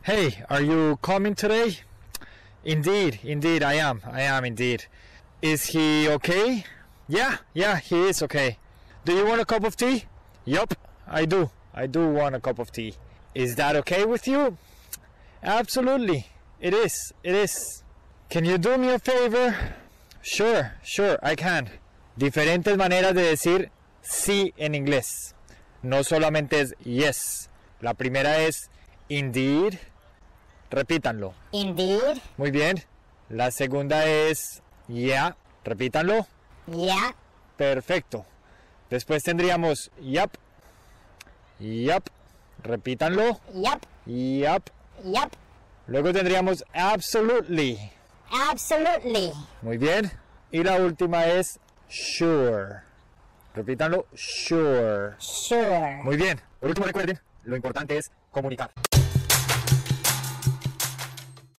Hey, are you coming today? Indeed, I am indeed. Is he okay? Yeah, he is okay. Do you want a cup of tea? Yup, I do want a cup of tea. Is that okay with you? Absolutely, it is. Can you do me a favor? Sure, I can. Diferentes maneras de decir sí en inglés. No solamente es yes. La primera es indeed. Repítanlo. Indeed. Muy bien. La segunda es yeah. Repítanlo. Yeah. Perfecto. Después tendríamos yup. Repítanlo. Yup. Luego tendríamos absolutely. Muy bien. Y la última es sure. Repítanlo. Sure. Sure. Muy bien. Por último, recuerden, lo importante es comunicar.